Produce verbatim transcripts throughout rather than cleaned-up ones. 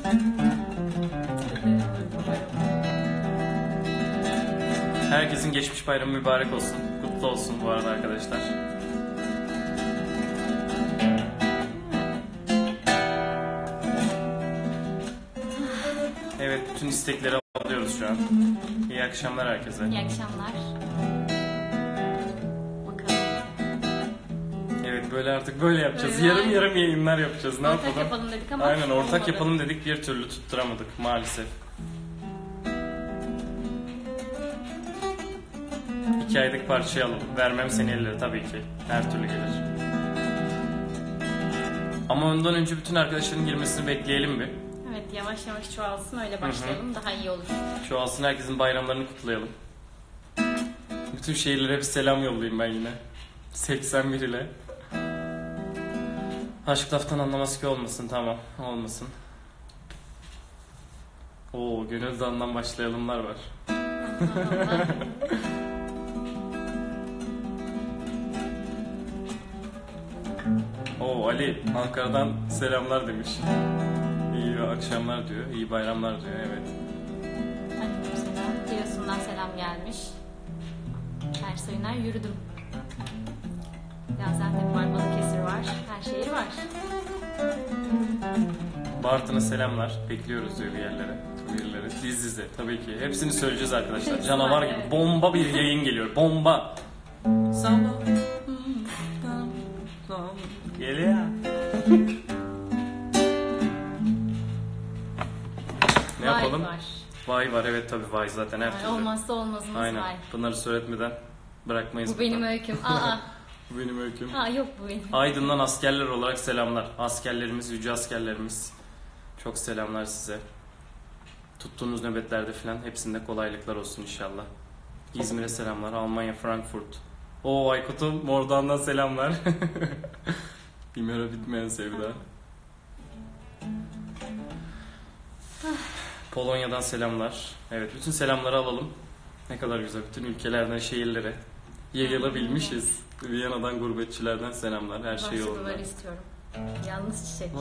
Herkesin geçmiş bayramı mübarek olsun. Kutlu olsun bu arada arkadaşlar. Evet, bütün istekleri alıyoruz şu an. İyi akşamlar herkese. İyi akşamlar. Evet, böyle artık böyle yapacağız. Böyle yarım aynen. yarım yayınlar yapacağız. Ne ortak yapalım? yapalım dedik ama Aynen, ortak olmadı. yapalım dedik, bir türlü tutturamadık maalesef. İki aylık parçayı alalım. Vermem seni ellere tabii ki. Her türlü gelir. Ama ondan önce bütün arkadaşların girmesini bekleyelim bir. Evet, yavaş yavaş çoğalsın, öyle başlayalım. Hı hı. Daha iyi olur. Çoğalsın, herkesin bayramlarını kutlayalım. Bütün şehirlere bir selam yollayayım ben yine. seksen bir ile. Aşk laftan anlaması ki olmasın, tamam. Olmasın. Oo, gönül dağından başlayalımlar var. Oo, Ali Ankara'dan selamlar demiş. İyi akşamlar diyor, iyi bayramlar diyor, evet. Aleykümselam. Giresun'dan selam gelmiş. Ersoy'unlar yürüdüm. Gaziantep var, Balıkesir var, her şehir var. Bartın'a selamlar, bekliyoruz diyor bir yerlere, bir yerlere. Diz dize tabii ki, hepsini söyleyeceğiz arkadaşlar. Canavar gibi, evet. Bomba bir yayın geliyor, bomba. Sabah. Geliyor. Ne Vay yapalım? Var. Vay var, evet tabii, vay zaten her Vay, türlü. olmazsa olmazımız Aynen. vay. Bunları söyletmeden bırakmayız. Bu benim öyküm. Aa. Bu benim öyküm. Aa, yok bu benim. Aydın'dan askerler olarak selamlar. Askerlerimiz, yüce askerlerimiz. Çok selamlar size. Tuttuğunuz nöbetlerde falan hepsinde kolaylıklar olsun inşallah. İzmir'e selamlar. Almanya, Frankfurt. Oo, Aykut'um Mordan'dan selamlar. İmera bitmeyen sevda. Polonya'dan selamlar. Evet, bütün selamları alalım. Ne kadar güzel. Bütün ülkelerden şehirlere yayılabilmişiz. Viyana'dan gurbetçilerden selamlar. Her şey yolunda. Başlıkları istiyorum. Yalnız çiçek.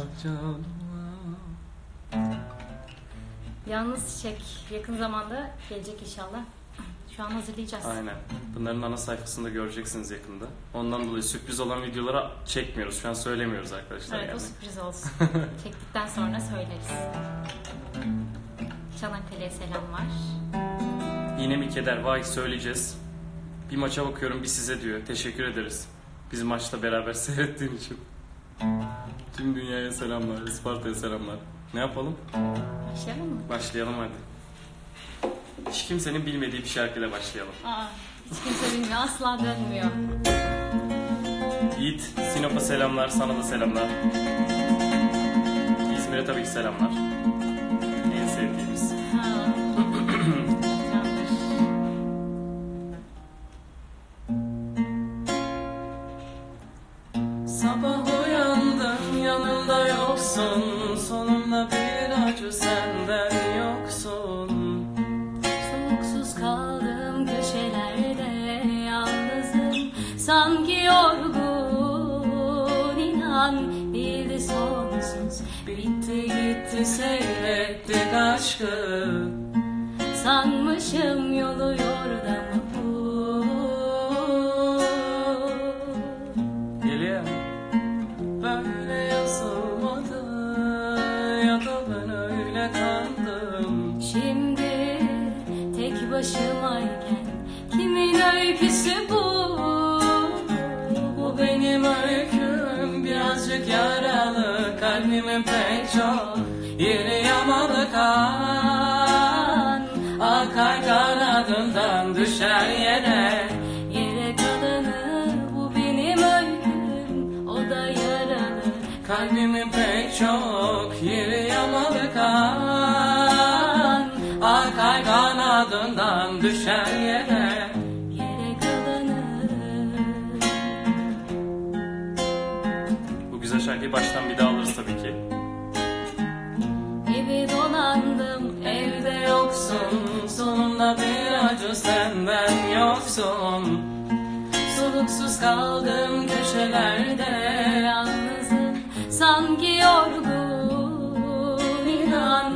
Yalnız çiçek yakın zamanda gelecek inşallah. Şu an hazırlayacağız. Aynen. Bunların ana sayfasında göreceksiniz yakında. Ondan dolayı sürpriz olan videolara çekmiyoruz. Şu an söylemiyoruz arkadaşlar. Evet, yani. o sürpriz olsun. Çektikten sonra söyleriz. Çanakkale'ye selamlar. Yine mi keder? Vay, söyleyeceğiz. Bir maça bakıyorum, bir size diyor. Teşekkür ederiz. Biz maçta beraber seyrettiğin için. Tüm dünyaya selamlar. Isparta'ya selamlar. Ne yapalım? Başlayalım mı? Başlayalım hadi. Hiç kimsenin bilmediği bir şarkıyla başlayalım. Aa, hiç kimse bilmiyor. Asla dönmüyor. Yiğit, Sinop'a selamlar. Sana da selamlar. İzmir'e tabii ki selamlar. En sevdiğimiz. Ha. Sabah uyandım, yanımda yoksun. Sonunda bir acı senden yoksun. Soluksuz kaldım köşelerde, yalnızım sanki yorgun. İnan değildi sonsuz, Bitti gitti seyrettik aşkı. sanmışım yolu yordamı bu. Geliyor. Böyle yazılmadı ya da ben öyle kandım. Şimdi tek başımayken kimin öyküsü bu? Bu benim öyküm, birazcık yaralı. Kalbimin pek çok yeri yamalı kan. Akar kanadından düşer yere. Yere kalanı bu benim öyküm, o da yaralı. Kalbimin pek çok yeri yamalı kan. Akar kanadından düşer yere. Yere kalanı. Bu güzel şarkıyı baştan bir daha alırız tabii ki. Evi dolandım, evde yoksun. Sonunda bir acı senden yoksun. Soluksuz kaldım köşelerde, yalnızım sanki yorgun. İnan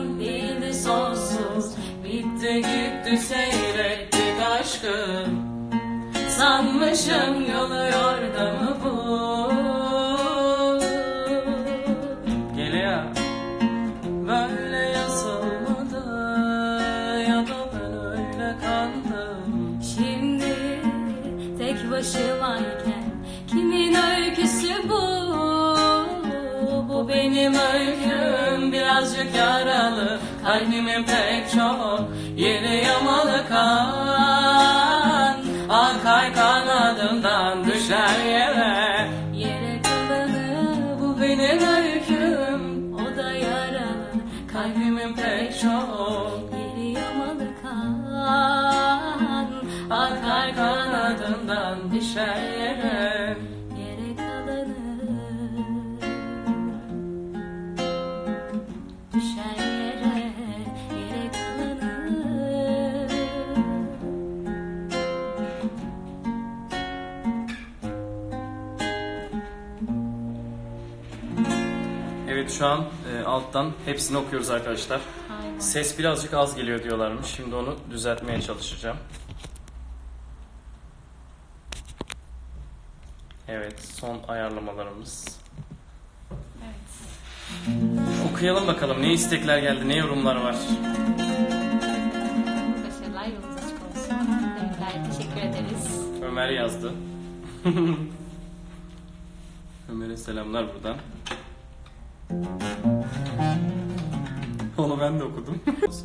aşkım, sanmışım yolu yordamı bu. Geliyor. Böyle yazılmadı ya da ben öyle kandım. Şimdi tek başımayken kimin öyküsü bu? Bu benim öyküm, birazcık yaralı, kalbimin pek çok yeri yamalı kan. Akar kanadımdan düşer yere, yere kalanı bu benim öyküm. O da yaralı, kalbimin pek çok yeri yamalı kan. Akar kanadımdan düşer yere, yere kalanı düşer yere, yere kalanı. Evet, şu an e, alttan hepsini okuyoruz arkadaşlar. Aynen. Ses birazcık az geliyor diyorlarmış. Şimdi onu düzeltmeye çalışacağım. Evet, son ayarlamalarımız. Evet. Okuyalım bakalım ne istekler geldi, ne yorumlar var. Başarılar, yolunuz açık olsun. Tebrikler, teşekkür ederiz. Ömer yazdı. Ömer'e selamlar buradan. Onu ben de okudum. Olsun.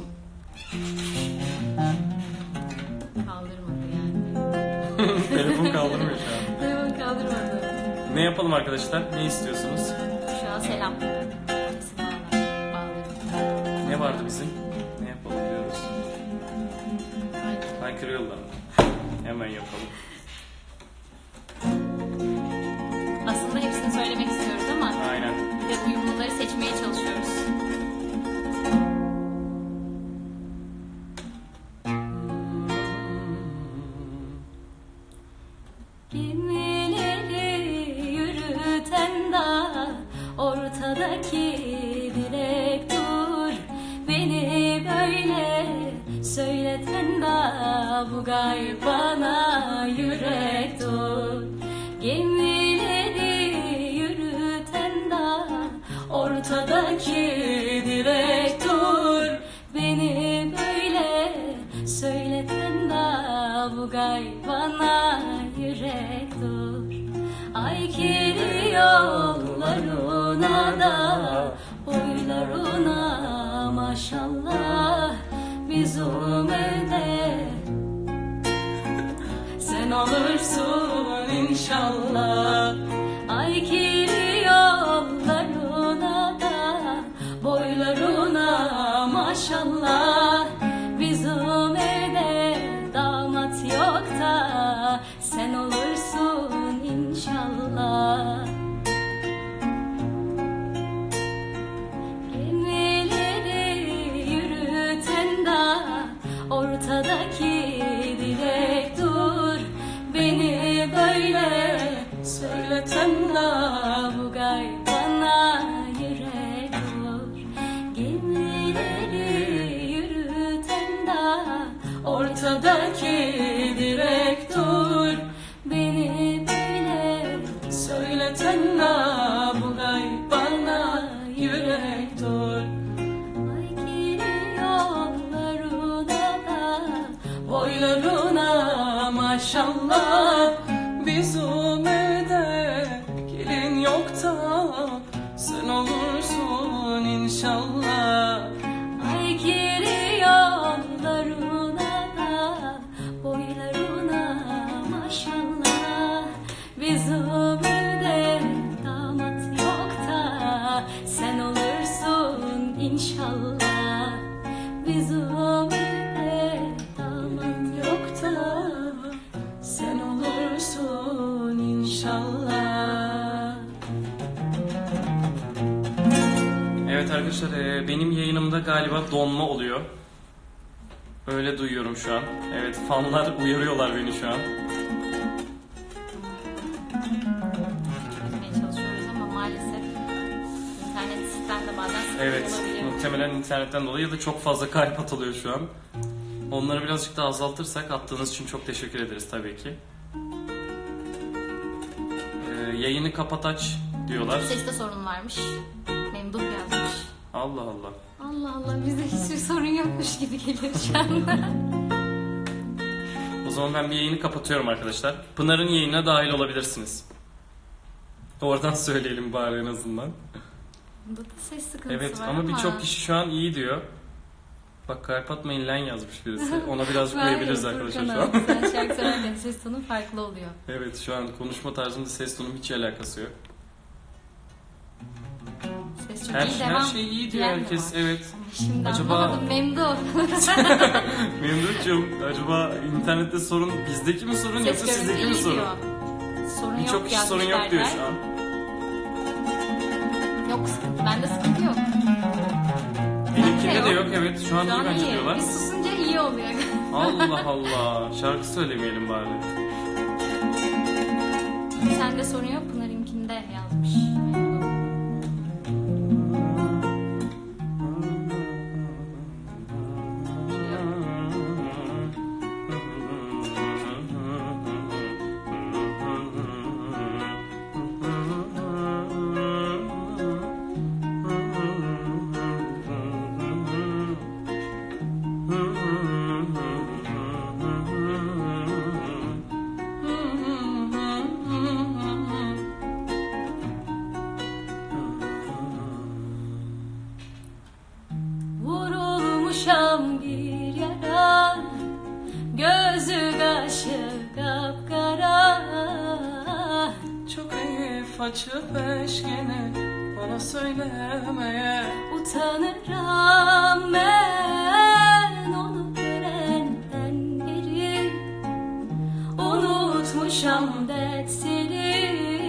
Kaldırmadı yani. Telefon kaldırmıyor şu an. Telefon kaldırmadı. Ne yapalım arkadaşlar? Ne istiyorsunuz? Şu an selam. Kesin bağlar. Bağlarım. Ne vardı bizim? Ne yapalım diyoruz. Aynen. Haykırıyorlar. Hemen yapalım. Aslında hepsini söylemek istiyoruz ama Aynen. bir de uyumluları seçmeye çalışıyoruz. Gemileri yürüten da ortadaki dilek dur. Beni böyle söyleten da bu gayb bana yürek dur. Gemileri yürüten da ortadaki dilek dur. Beni böyle söyleten da bu gayb bana yürek dur. Ay kiri yollarına da boylarına maşallah biz umede sen olursun inşallah. Ay kiri yollarına da boylarına maşallah biz umede damat yok da sen olursun inşallah. Gemileri yürüten da ortadaki dilek dur. Beni böyle söyleten da bu gayb bana yürek dur. Gemileri yürüten da ortadaki dilek dur. Beni böyle söyleten da bu gayb bana yürek dur. Ay kiri yollarına da boylarına maşallah biz umede gelin yok da sen olursun inşallah. Ay kiri yollarına da boylarına maşallah biz umede damat yok da sen olursun inşallah. Biz umede damat yok da sen olursun inşallah. Evet arkadaşlar, e, benim yayınımda galiba donma oluyor. Öyle duyuyorum şu an. Evet, fanlar uyarıyorlar beni şu an. Çözmeye çalışıyoruz ama maalesef internetten de bazen sıkıntı Evet, olabiliyor. muhtemelen internetten dolayı ya da çok fazla kalp atılıyor şu an. Onları birazcık daha azaltırsak attığınız için çok teşekkür ederiz tabii ki. Ee, yayını kapat aç diyorlar. Seste sorun varmış. Memduh yazmış. Allah Allah. Allah Allah, bize hiçbir sorun yokmuş gibi geliyor şu anda. O zaman ben bir yayını kapatıyorum arkadaşlar. Pınar'ın yayınına dahil olabilirsiniz. Oradan söyleyelim bari en azından. Bunda da ses sıkıntısı Evet var ama ama. birçok kişi şu an iyi diyor. Bak kalp atmayın lan yazmış birisi. Ona birazcık uyabiliriz arkadaşlar şu an. Sen şarkı söylerken ses tonu farklı oluyor. Evet şu an konuşma tarzımda ses tonum hiç alakası yok. Ses çok Her, iyi, her devam şey iyi diyor diyen de herkes. var. Evet. Ama şimdi Acaba- anlamadım Memduh. Memduh'cum acaba internette sorun bizdeki mi sorun Ses yoksa görüntü sizdeki mi iyi sorun? diyor. Sorun Birçok yok kişi yazmış sorun yok diyor Berkay. şu an. Yok sıkıntı. Bende sıkıntı yok. Benimkinde Bende de yok. yok evet şu an Şu iyi an bence iyi. diyorlar. Biz susunca iyi oluyor. Allah Allah şarkı söylemeyelim bari. Sende sorun yok, Pınar'ınkinde yazmış. Memduh. Vurulmuşam bir yara, gözü kaşı kapkara. Çok hafif açıp eşkine bana söylemeye. Utanırım ben onu görenden beri. Unutmuşam dertleri.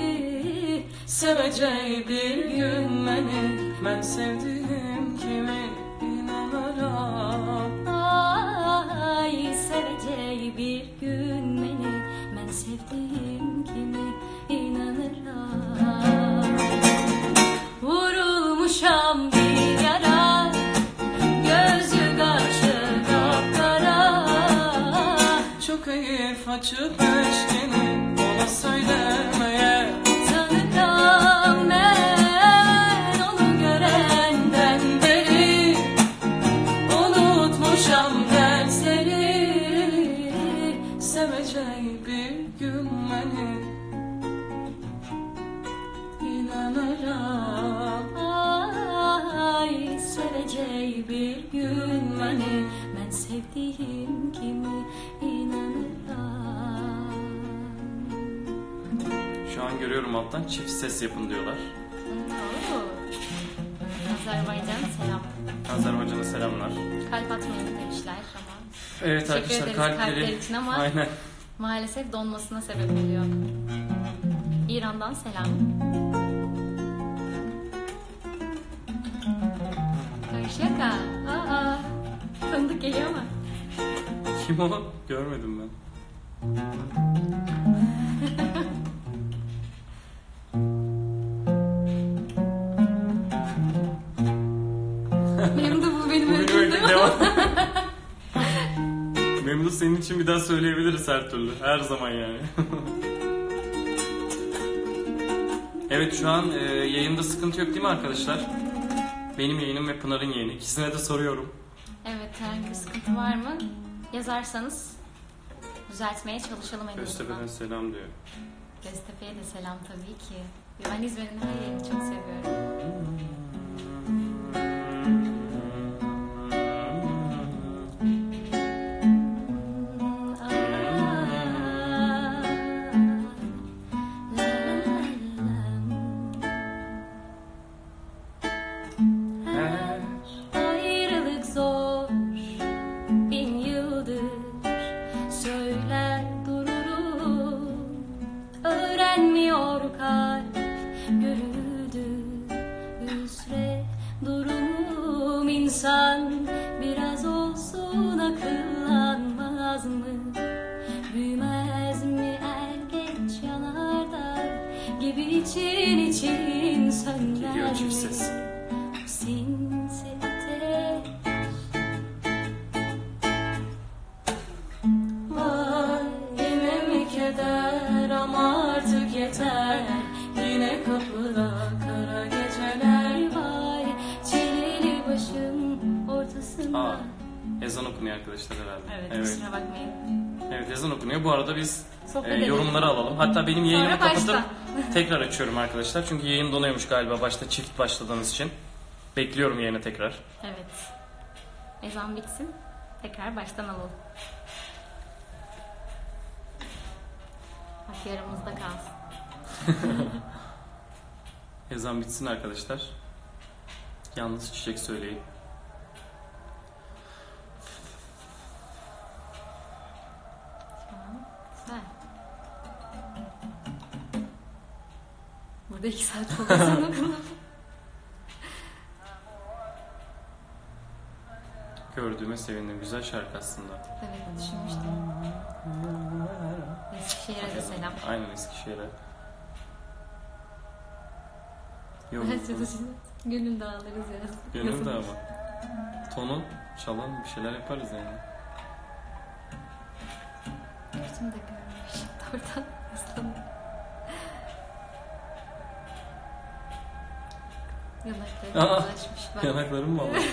Seveceği bir gün beni ben sevdiğim kimi inanarak. Ay seveceği bir gün beni, ben sevdiğim kimi inanırım. Vurulmuşam bir yara, gözü kaşı kapkara. Çok hafif açıp eşkine bana söylemeye. Utanırım ben onu görenden beri. Unutmuşam dersleri. Seveceği bir gün beni inanarak. Ay seveceği bir gün beni, ben sevdiğim kimi inanırım. Şu an görüyorum alttan çift ses yapın diyorlar. Oo. Azerbaycan selam. Azerbaycan'a selamlar. Kalp atmayın demişler ama Evet Teşekkür arkadaşlar ederiz kalpleri kalpler için ama- aynen. maalesef donmasına sebep oluyor. İran'dan selam. Karşıyaka. Aa, tanıdık geliyor ama. Kim o? Görmedim ben. Benim de bu benim Bugün ödülüm. öyle devam. Memduh senin için bir daha söyleyebiliriz her türlü. Her zaman yani. Evet şu an e, yayında sıkıntı yok değil mi arkadaşlar? Benim yayınım ve Pınar'ın yayını. İkisine de soruyorum. Evet, herhangi bir sıkıntı var mı? Yazarsanız düzeltmeye çalışalım en azından. Göztepe'den selam diyor. Göztepe'ye de selam tabii ki. Ben İzmir'in her yerini çok seviyorum. Ayrılık zor, bin yıldır söyler dururum. Öğrenmiyor kalp, görüldü hüsre durumum. İnsan biraz olsun akıllanmaz mı? Büyümez mi er geç yanardağ gibi için için söner Geliyor çift mi? ses. Sinsi ateş başında. Aa, ezan okunuyor arkadaşlar herhalde. Evet, Evet, kusura bakmayın. evet ezan okunuyor. Bu arada biz Sohbet e, edelim. yorumları alalım. Hatta benim yayınımı Sonra kapatıp başla. tekrar açıyorum arkadaşlar. Çünkü yayın donuyormuş galiba başta çift başladığımız için. Bekliyorum yayını tekrar. Evet. Ezan bitsin. Tekrar baştan alalım. Bak yaramızda kalsın. Ezan bitsin arkadaşlar. Yalnız çiçek söyleyin. Tamam. Güzel. Burada iki saat sonra ezan okundu. Gördüğüme sevindim. Güzel şarkı aslında. Evet, düşünmüştüm. Eskişehir'e de selam. Aynen Eskişehir'e. Yok. Gönül dağlarız ya. Gönül de ama. Tonu çalan bir şeyler yaparız yani. Gözüm de görmüş. Oradan ıslanıyor. Yanakları Aa, dolaşmış bak. Yanaklarım mı alıyor?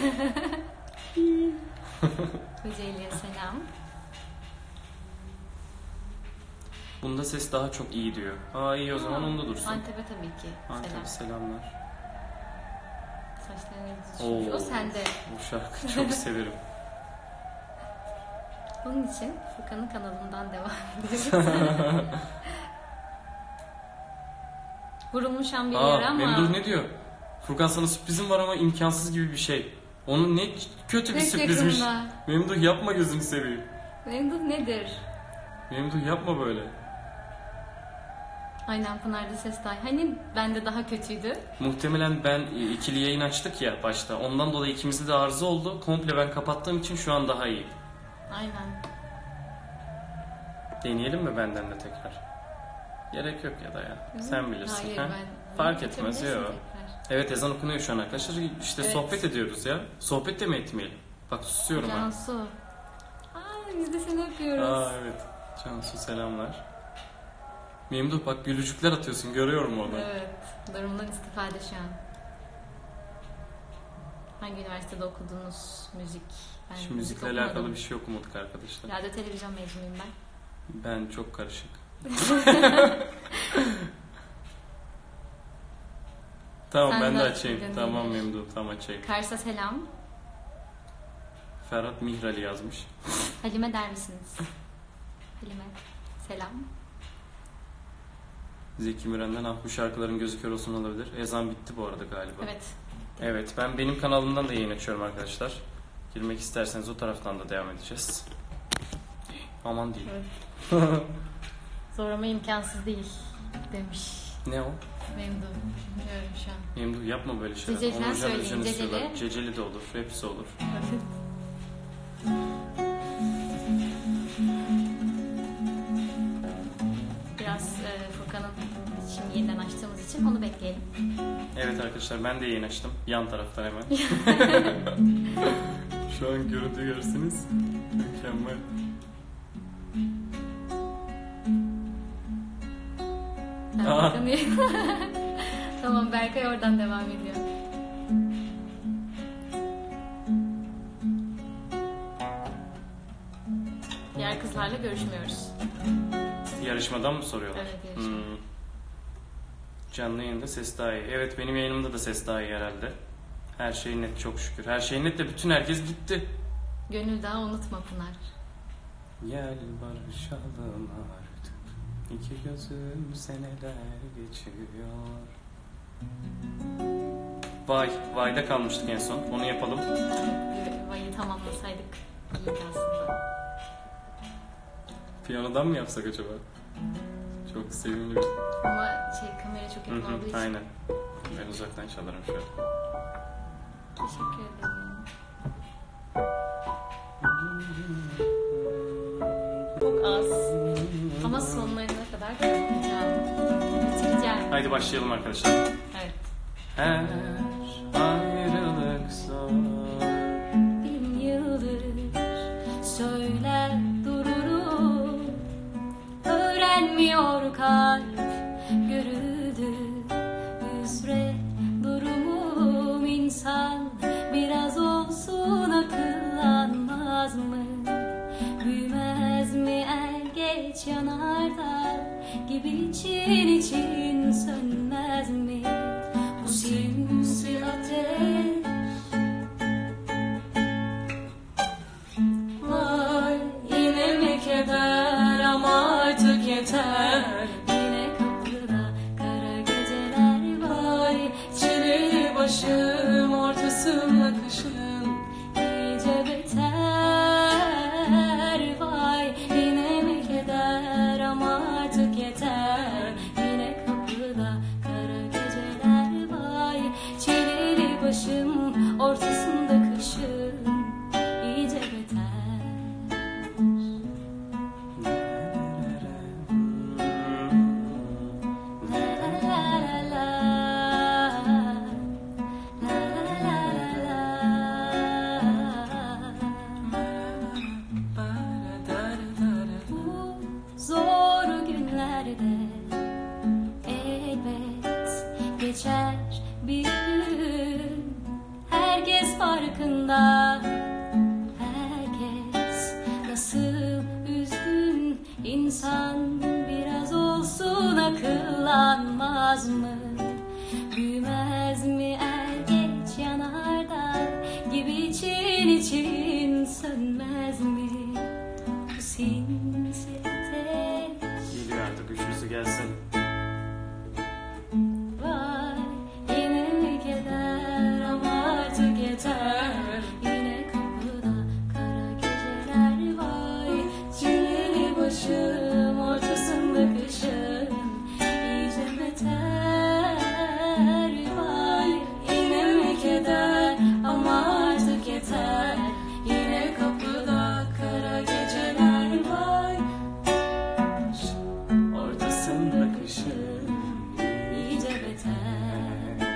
Kocaeli'ye selam. Bunda ses daha çok iyi diyor. Aa iyi o zaman Aa, onda dursun. Antep'e tabii ki. Antep'e Selam. selamlar. Saçlarını düşürüyor. Oo. O sende. Bu şarkıyı çok severim. Bunun için Furkan'ın kanalından devam ediyoruz. Vurulmuş an bir yer Aa ama. Memduh ne diyor? Furkan sana sürprizim var ama imkansız gibi bir şey. Onun ne kötü bir Pek sürprizmiş. yakında. Memduh yapma gözünü seveyim. Memduh nedir? Memduh yapma böyle. Aynen Pınar'da ses daha. Hani bende daha kötüydü. Muhtemelen ben e, ikili yayın açtık ya başta. Ondan dolayı ikimizde de arıza oldu. Komple ben kapattığım için şu an daha iyi. Aynen. Deneyelim mi benden de tekrar? Gerek yok ya da ya. Sen bilirsin. Hayır ha? ben. Fark Bunu etmez açabilirsin ya. tekrar. Evet ezan okunuyor şu an arkadaşlar. İşte Evet. sohbet ediyoruz ya. Sohbet de mi etmeyelim? Bak susuyorum ha. Cansu. Aa, biz de seni öpüyoruz. Aa evet. Cansu selamlar. Memduh bak gülücükler atıyorsun görüyorum orada. Evet. Durumdan istifade şu an. Hangi üniversitede okudunuz müzik? Ben Şimdi müzik müzikle alakalı okumadım. bir şey okumadık arkadaşlar. Radyo televizyon mezunuyum ben. Ben çok karışık. Tamam Sen ben de de açayım. açın, Tamam gönder. Memduh tamam açayım. Kars'a selam. Ferhat Mihrali yazmış. Halime der misiniz? Halime selam. Zeki Müren'den ah bu şarkıların gözü kör olsun olabilir. Ezan bitti bu arada galiba. Evet. Evet ben benim kanalımdan da yayın açıyorum arkadaşlar. Girmek isterseniz o taraftan da devam edeceğiz. Aman diyeyim. Evet. Zorlama imkansız değil demiş. Ne o? Memnun. Bilmiyorum şu an. Memduh yapma böyle şeyler. Ceceli Onurcan söyleyin, Özcan Ceceli. istiyorlar. Ceceli de olur. Hepsi olur. Evet. Biraz e, Furkan'ın şimdi yeniden açtığımız için onu bekleyelim. Evet arkadaşlar ben de yayın açtım. Yan taraftan hemen. Şu an görüntü görseniz mükemmel. Ben Aa. Furkan'ı- Tamam Berkay oradan devam ediyor. Diğer kızlarla görüşmüyoruz. Yarışmadan mı soruyorlar? Evet, yarışma. Hmm. Canlı yayında ses daha iyi. Evet benim yayınımda da ses daha iyi herhalde. Her şey net çok şükür. Her şey net de bütün herkes gitti. Gönül daha unutma Pınar. Gel barışalım artık. İki gözüm seneler geçiyor. Vay, Vay'da kalmıştık en son. Onu yapalım. Vayı tamamlasaydık iyiydi aslında. Piyanodan mı yapsak acaba? Çok sevimli bir... Ama şey kamera çok Hı yakın olduğu hı, için. aynen. Ben uzaktan çalarım şöyle. Teşekkür ederim. Çok az. Ama sonlarına kadar yapacağım. Bitireceğim. Haydi başlayalım arkadaşlar. Evet. Her ayrılık zor. Bin yıldır söyler dururum. Öğrenmiyor kalp görüldü. Hüsret durumum insan biraz olsun akıl gibi için için sönmez mi bu sinsi ateş? Vay yine mi keder ama artık yeter. Yine kapıda kara geceler var. Çileli başım ortasında kışın iyice beter. Vay yine mi keder ama artık yeter. Yine kapıda kara geceler var. Çileli başım ortasında kışın iyice beter. Bu zor günlerde elbet geçer bir gün. Herkes farkında, herkes nasıl üzgün. İnsan biraz olsun akıllanmaz mı? Büyümez mi er geç yanardağ gibi için için sönmez mi bu sinsi ateş? Geliyor artık, üçüncüsü gelsin. Vay yine mi keder ama artık yeter. Yine kapıda kara geceler var. Çileli başım ortasında kışın iyice beter. Vay yine mi keder ama artık yeter. Yine kapıda kara geceler var. Ortasında kışın İyice beter.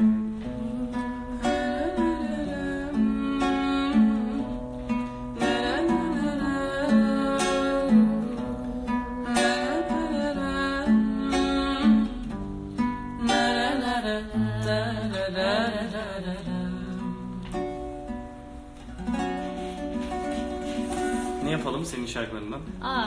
Ne yapalım senin şarkılarından? Aa,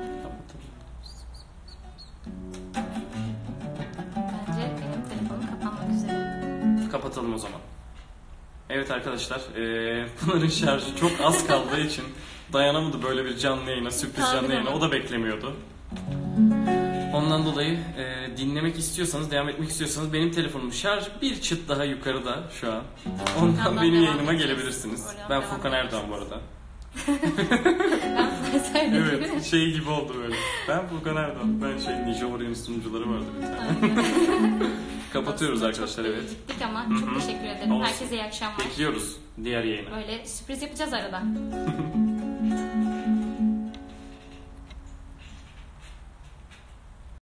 bence benim telefonum kapanmak üzere. Kapatalım o zaman. Evet arkadaşlar, eee Pınar'ın şarjı çok az kaldığı için dayanamadı böyle bir canlı yayına, sürpriz Tabii canlı yayına. ama. O da beklemiyordu. Ondan dolayı eee, dinlemek istiyorsanız, devam etmek istiyorsanız benim telefonum şarj bir çıt daha yukarıda şu an. Ondan Furkan'dan benim devam yayınıma edeceğiz. gelebilirsiniz. Oradan Ben devam Furkan edeceğiz. Erdoğan bu arada. Ben sana söyledim. Evet, şey gibi oldu böyle. Ben Furkan Erdoğan. Ben şey Ninja Warrior'ın sunucuları vardı bir tane. Kapatıyoruz Aslında arkadaşlar, çok evet. Gittik ama Hı çok hı. teşekkür ederim. Olsun. Herkese iyi akşamlar. Bekliyoruz diğer yayına. Böyle sürpriz yapacağız arada.